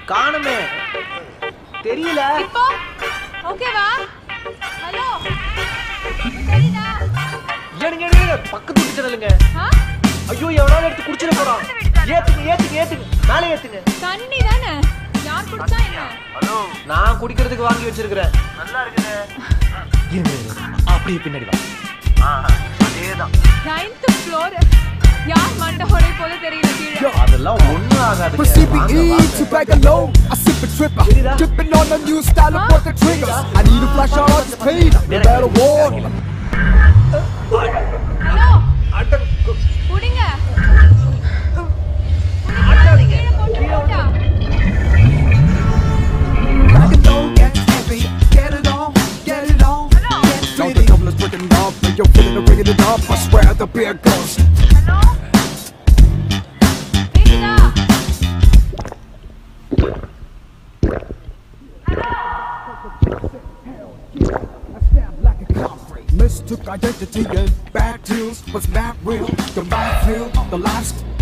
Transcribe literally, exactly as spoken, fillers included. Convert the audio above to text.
காணுமே. தெரியல. இப்போ ஓகேவா? ஹலோ. சரிடா. ஏனுங்க ஏனுங்க பக்கத்து வீட்டு சேனலுங்க. ஐயோ எவனால எடுத்து குடிச்சிர போறான். ஏத்துங்க ஏத்துங்க ஏத்துங்க. நாளை ஏத்துங்க. தண்ணி தானே. யார் குடிச்சா என்ன? ஹலோ. நான் குடிக்கிறதுக்கு வாங்கி வச்சிருக்கேன். நல்லா இருக்குதே. இருங்க அப்படியே பின்னாடி வா. ஆ அதேதான். ninth floor. யார் மண்ட ஹொரை போல தெரியல கீழ. அதெல்லாம் ஒண்ணு ஆகாது. For C B E to back alone, I sip a tripper, tripping on a new style of what the triggers. I need a flash on the speed, no matter what. Hello குடிங்க. ஆட்டாதீங்க. Back alone, get heavy, get it on, get it on. Don't the tumblers breaking it up, and you're feeling it, bringing it up. I swear the beer goes. Hello கேக்குதா? Mistook identity and bad deals was mad real. The mind feel, the last